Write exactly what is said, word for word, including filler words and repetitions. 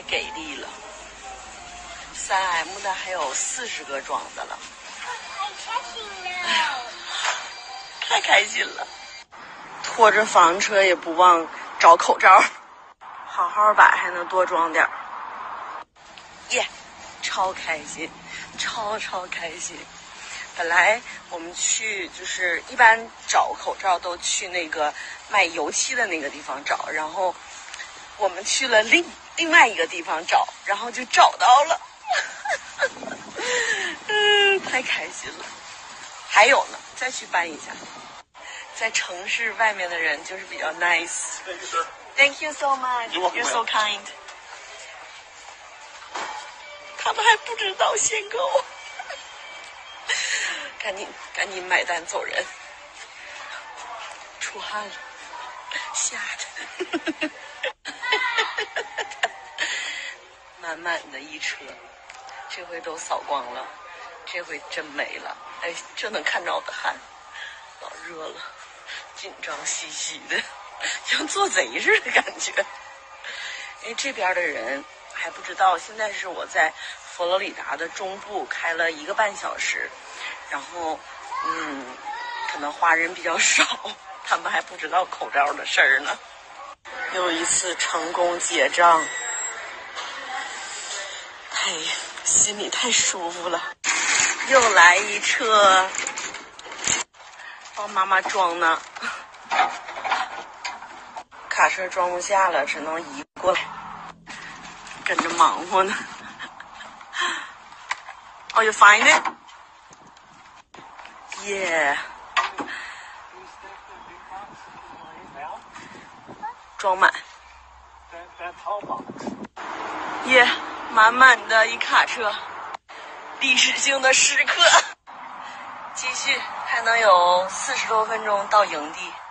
给力了。三 M 的还有四十个装的了。哎呀，太开心了！拖着房车也不忘找口罩，好好摆还能多装点儿。耶，超开心，超超开心！本来我们去就是一般找口罩都去那个卖油漆的那个地方找，然后我们去了另另外一个地方找，然后就找到了，嗯，太开心了。还有呢，再去搬一下。在城市外面的人就是比较 nice。Thank you so much. You're so kind. 他们还不知道限购，赶紧赶紧买单走人。出汗了，吓的，满满的一车，这回都扫光了，这回真没了。哎，这能看着我的汗，老热了，紧张兮兮的，像做贼似的感觉。因为这边的人还不知道，现在是我在佛罗里达的中部开了一个半小时，然后嗯，可能华人比较少，他们还不知道口罩的事儿呢。又一次成功结账，太心里太舒服了。又来一车，帮妈妈装呢，卡车装不下了，只能移过来，跟着忙活呢。Oh, you find it? Yeah. 装满。耶， yeah, 满满的一卡车，历史性的时刻。继续，还能有四十多分钟到营地。